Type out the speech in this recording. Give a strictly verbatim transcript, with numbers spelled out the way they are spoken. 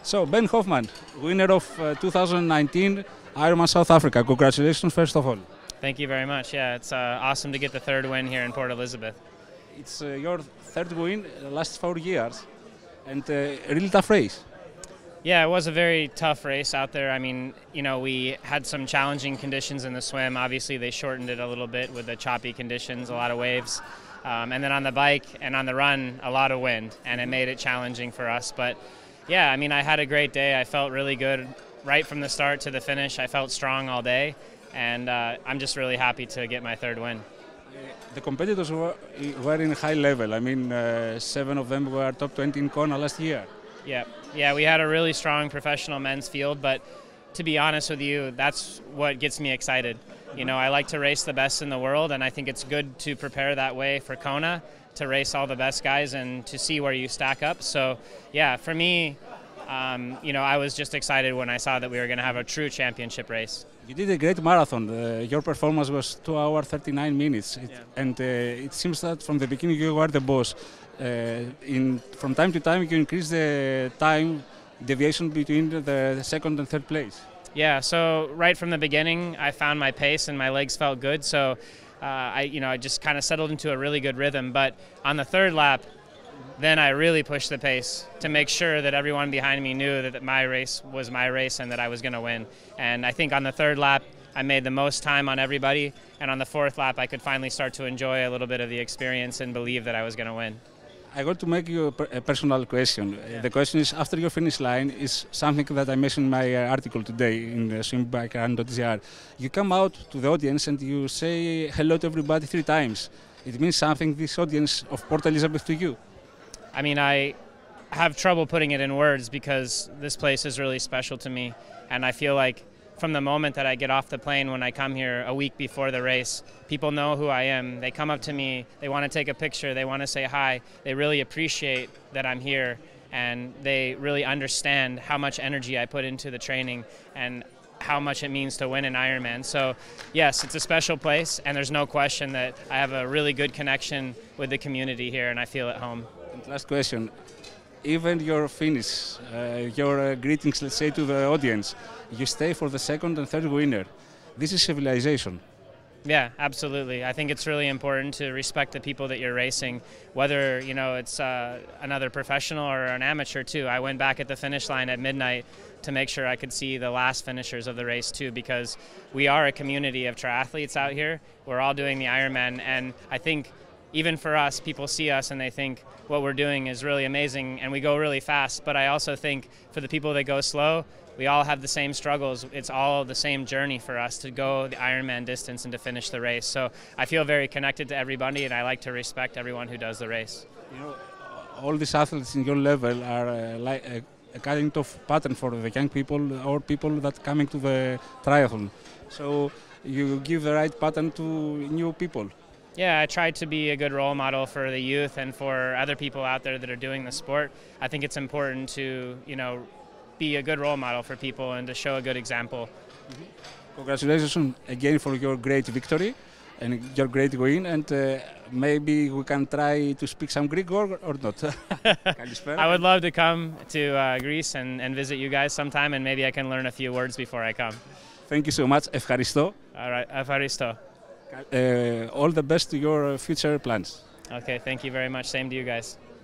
So, Ben Hoffman, winner of uh, two thousand nineteen Ironman South Africa. Congratulations, first of all. Thank you very much. Yeah, it's uh, awesome to get the third win here in Port Elizabeth. It's uh, your third win in the last four years, and uh, a really tough race. Yeah, it was a very tough race out there. I mean, you know, we had some challenging conditions in the swim. Obviously, they shortened it a little bit with the choppy conditions, a lot of waves. Um, and then on the bike and on the run, a lot of wind, and it made it challenging for us. But yeah, I mean, I had a great day. I felt really good right from the start to the finish. I felt strong all day, and uh, I'm just really happy to get my third win. The competitors were, were in high level. I mean, uh, seven of them were top twenty in Kona last year. Yeah, yeah, we had a really strong professional men's field, but to be honest with you, that's what gets me excited. You know, I like to race the best in the world, and I think it's good to prepare that way for Kona, to race all the best guys and to see where you stack up. So, yeah, for me, um, you know, I was just excited when I saw that we were going to have a true championship race. You did a great marathon. Uh, your performance was two hours thirty-nine minutes, it, Yeah. and uh, it seems that from the beginning you were the boss. Uh, in from time to time you increase the time deviation between the second and third place. Yeah, so right from the beginning, I found my pace and my legs felt good. So, uh, I, you know, I just kind of settled into a really good rhythm. But on the third lap, then I really pushed the pace to make sure that everyone behind me knew that my race was my race and that I was going to win. And I think on the third lap, I made the most time on everybody. And on the fourth lap, I could finally start to enjoy a little bit of the experience and believe that I was going to win. I got to make you a, per a personal question. Yeah. The question is, after your finish line, is something that I mentioned in my uh, article today in uh, swimbikeRun dot z r. You come out to the audience and you say hello to everybody three times. It means something, this audience of Port Elizabeth, to you. I mean, I have trouble putting it in words because this place is really special to me. And I feel like from the moment that I get off the plane when I come here a week before the race, people know who I am. They come up to me, they want to take a picture, they want to say hi. They really appreciate that I'm here, and they really understand how much energy I put into the training and how much it means to win an Ironman. So yes, it's a special place, and there's no question that I have a really good connection with the community here, and I feel at home. And last question. Even your finish, uh, your uh, greetings, let's say, to the audience, you stay for the second and third winner. This is civilization. Yeah, absolutely. I think it's really important to respect the people that you're racing, whether, you know, it's uh, another professional or an amateur too. I went back at the finish line at midnight to make sure I could see the last finishers of the race too, because we are a community of triathletes out here. We're all doing the Ironman, and I think even for us, people see us and they think what we're doing is really amazing and we go really fast. But I also think for the people that go slow, we all have the same struggles. It's all the same journey for us to go the Ironman distance and to finish the race. So I feel very connected to everybody, and I like to respect everyone who does the race. You know, all these athletes in your level are uh, like a, a kind of pattern for the young people or people that coming to the triathlon. So you give the right pattern to new people. Yeah, I try to be a good role model for the youth and for other people out there that are doing the sport. I think it's important to, you know, be a good role model for people and to show a good example. Mm-hmm. Congratulations again for your great victory and your great win, and uh, maybe we can try to speak some Greek or, or not. I would love to come to uh, Greece and, and visit you guys sometime, and maybe I can learn a few words before I come. Thank you so much. Ευχαριστώ. All right, ευχαριστώ. Uh, all the best to your future plans. Okay, thank you very much. Same to you guys.